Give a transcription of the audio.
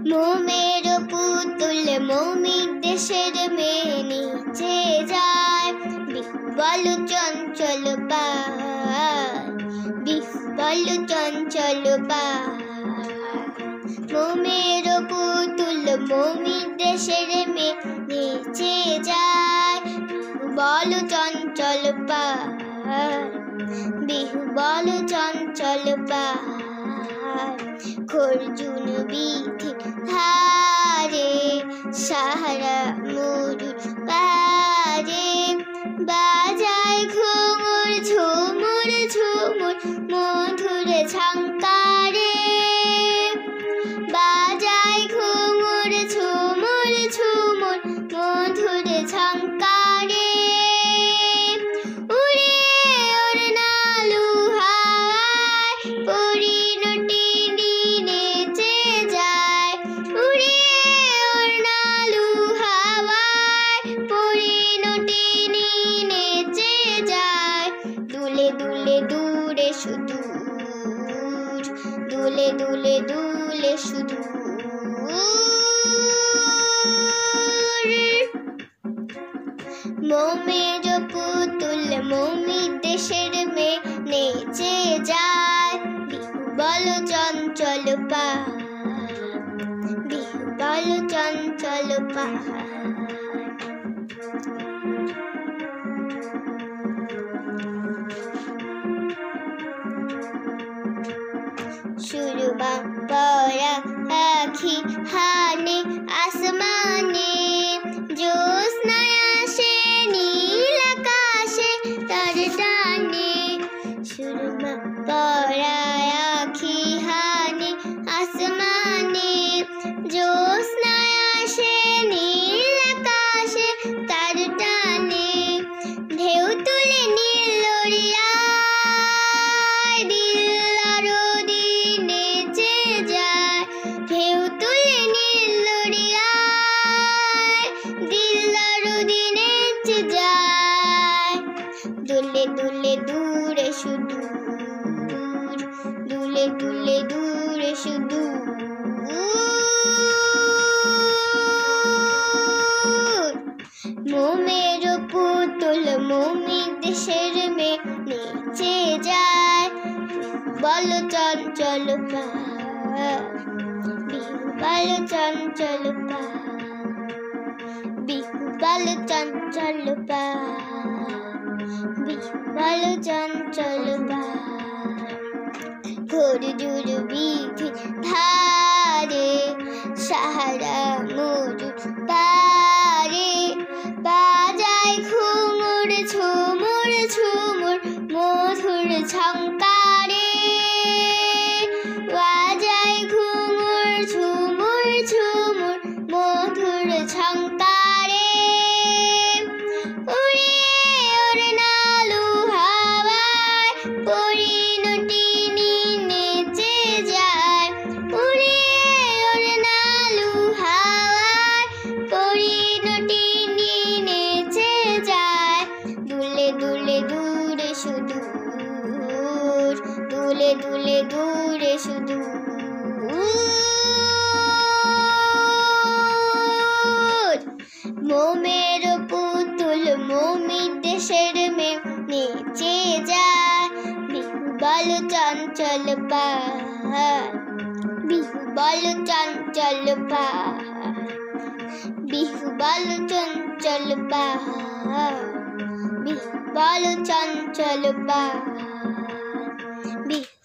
মোমের পুতুল মমির দেশের মেয়ে নিচে যায়, বিহু বলো চঞ্চল পায়, বিহু বলো চঞ্চল পায়। মোমের পুতুল মমির দেশের মেয়ে নিচে যায়, বিহু বলো চঞ্চল পায়, বিহু বলো চঞ্চল পায়। খরজুন বিথি ধারে সাহারা মরুর পারে, বাজায় ঘুঙুর ঝুমুর ঝুমুর মধুর ঝঙ্কারে, বাজায় ঘুঙুর ঝুমুর ঝুমুর মধুর ঝঙ্কারে। উড়ে ওড়নালু হাওয়ায় পরিণতি নেচে যায়, উড়ে ওড়নালু হাওয়ায় পরিণতি নেচে যায়। দুলে দুলে দূরে সুদূর, দুলে দুলে দুলে সুদূর। মোমের পুতুল মমির দেশের মেয়ে নেচে যায়, বিহু বলো চঞ্চল পায়, বিহু বলো চঞ্চল পায়। সুরমা পরা আখি হানে আসমানে, জ্যোৎস্নায় আসে নীল আকাশে তার টানে। সুরমা পরা আখি হানে আসমানে, জ্যোৎস্নায় আসে নীল আকাশে তার টানে। ঢেউ তুলে নীল লরিয়ায় দিল আরো নেচে যায়, ঢেউ তুলে নীল লরিয়ায় দিল আরো নেচে যায়। দুলে দুলে দূরে সুদূর, দুলে দুলে দূরে সুদূর। মোমের পুতুল মমির দেশের মেয়ে নেচে যায়, বলো চঞ্চল পায়, বিহু বলো চঞ্চল পায়, বিহু বলো চঞ্চল পায়, বিহু বলো চঞ্চল পায়। খরজুর বিথি ধারে সাহারা মরুর পারে, বাজায় ঘুঙুর ঝুমুর ঝুমুর মধুর ঝঙ্কারে, বাজায় ঘুঙুর ঝুমুর ঝুমুর মধুর ঝঙ্কারে। উড়ে ওড়নালু হাওয়ায় পরিণতি নেচে যায়, উড়ে ওড়নালু হাওয়ায় পরিণতি নেচে যায়। দুলে দুলে দূরে সুদূর, দুলে দুলে দূরে সুদূর। মোমের পুতুল মমির দেশের মেয়ে নেচে যায়, বিহু বলো চঞ্চল পায়, বিহু বলো চঞ্চল পায়, বিহু বলো চঞ্চল পায়, বিহু বলো চঞ্চল পায়।